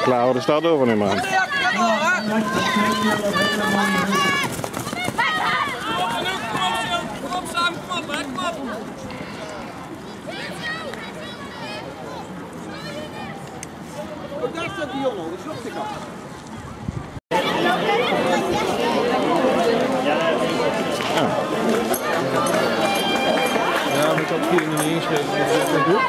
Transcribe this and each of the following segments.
Klaar, er staat over niet, man. Daar staat die jongen, dat zocht ik al. Ja, met dat 4 nog niet inschrijven.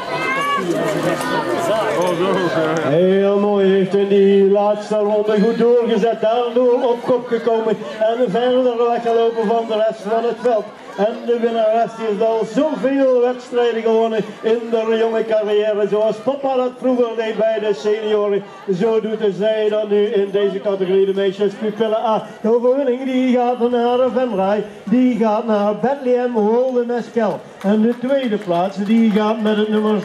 Heel mooi, heeft in die laatste ronde goed doorgezet, daardoor op kop gekomen en verder weggelopen van de rest van het veld. En de winnares die heeft al zoveel wedstrijden gewonnen in de jonge carrière, zoals papa dat vroeger deed bij de senioren. Zo doet zij dan nu in deze categorie, de meisjes pupillen A. De overwinning die gaat naar Venray, die gaat naar Bethlehem Holden Eskel. En de tweede plaats die gaat met het nummer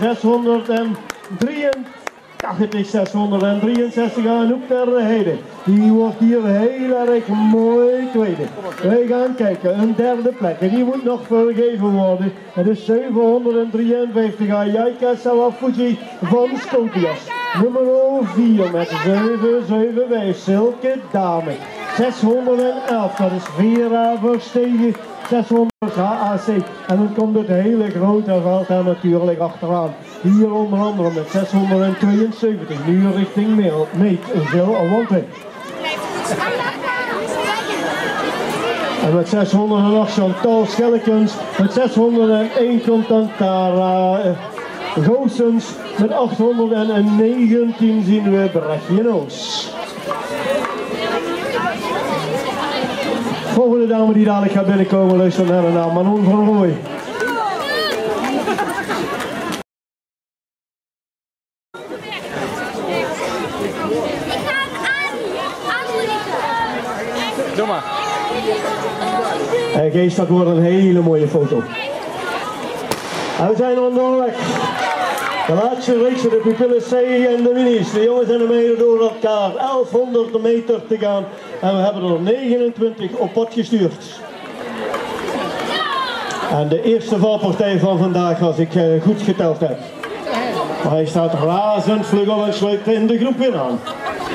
663 Anouk ter Heide. Die wordt hier heel erg mooi tweede. Wij gaan kijken, een derde plek. En die moet nog vergeven worden. Het is 753 aan Jaika Sawafuji van Scotias. Nummer 4 met 775 Silke Dame. 611, dat is Vera Verstegen. 600 HAC. En dan komt het hele grote veld daar natuurlijk achteraan. Hier onder andere met 672. Nu richting Meet, Zil-Wantwijk. En met 608 Chantal Schellekens. Met 601 komt dan Tara Goossens. Met 819 zien we Brechtje Noos. Volgende dame die dadelijk gaat binnenkomen, luister naar de naam Manon van Rooij. Doe maar. En Geest, dat wordt een hele mooie foto. En we zijn onderweg. De laatste race, de pupillen C en de minis. De jongens en de meiden door elkaar. 1100 meter te gaan. En we hebben er 29 op pad gestuurd. En de eerste valpartij van vandaag, als ik goed geteld heb. Maar hij staat razend vlug op en sluit in de groep weer aan.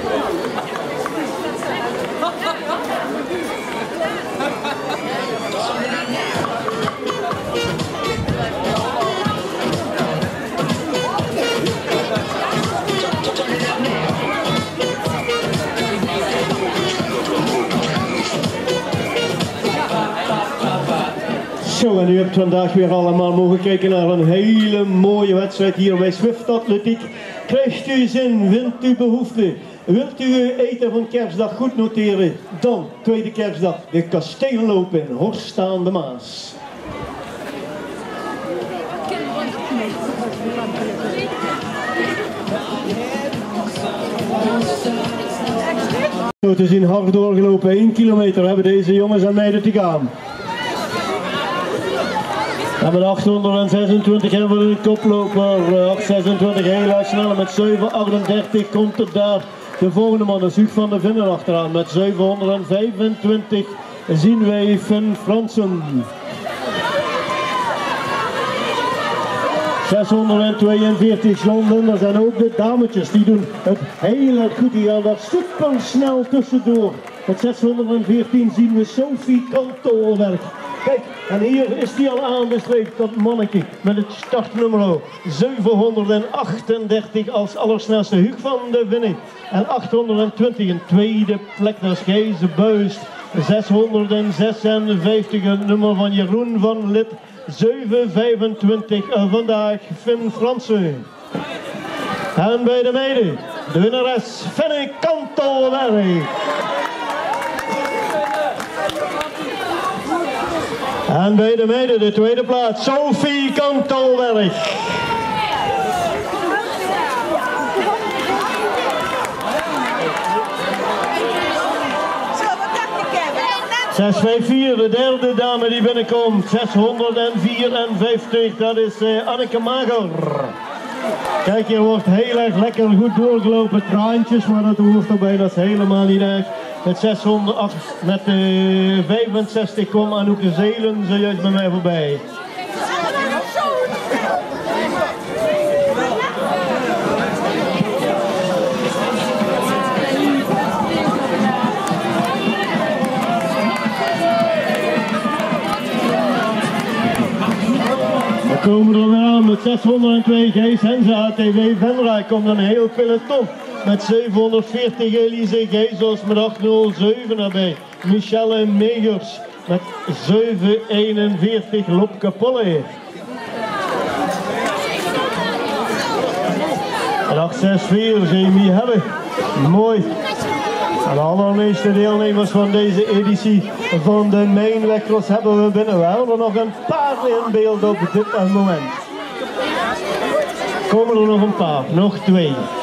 Zo, en u hebt vandaag weer allemaal mogen kijken naar een hele mooie wedstrijd hier bij Swift Atletiek. Krijgt u zin, vindt u behoefte, wilt u uw eten van kerstdag goed noteren? Dan, tweede kerstdag, de Kasteelloop in Horst aan de Maas. Zo te zien, hard doorgelopen, 1 kilometer hebben deze jongens en meiden te gaan. En met 826 hebben we de koploper, 826 heel erg snel. Met 738 komt er daar de volgende man, de Huug van der Vinnen achteraan. Met 725 zien wij Finn Fransen. 642 John Linders en ook de dametjes, die doen het heel erg goed. Die gaan daar super snel tussendoor. Met 614 zien we Sophie Kantoorwerk. Kijk, en hier is die al aanbestreekt, dat manneke, met het startnummer 738 als allersnelste Huug van der Vinnen. En 820 een tweede plek, dat is Gijs Buist. 656 het nummer van Jeroen van Lid. 725 vandaag Finn Fransen. En bij de meiden, de winnares Fenne Kantelberg. En bij de meiden, de tweede plaats, Sophie Kantelberg. ...654, de derde dame die binnenkomt, 654, dat is Anneke Mager. Kijk, hier wordt heel erg lekker goed doorgelopen, traantjes, maar dat hoort erbij, dat is helemaal niet erg. Met 608, met 65 kwam Anouk de Zelen zojuist bij mij voorbij. Komen er weer aan met 602 Gees Henze ATV Venray komt een heel peloton. Met 740 Elise Geesels met 807 erbij. Michelle Megers met 741 Lopke Polle. En 864 Jamie Hebbe. Mooi. En de allermeeste deelnemers van deze editie van de Mijnwegcross hebben we binnen. We hebben er nog een paar in beeld op dit moment. Komen er nog een paar, nog 2.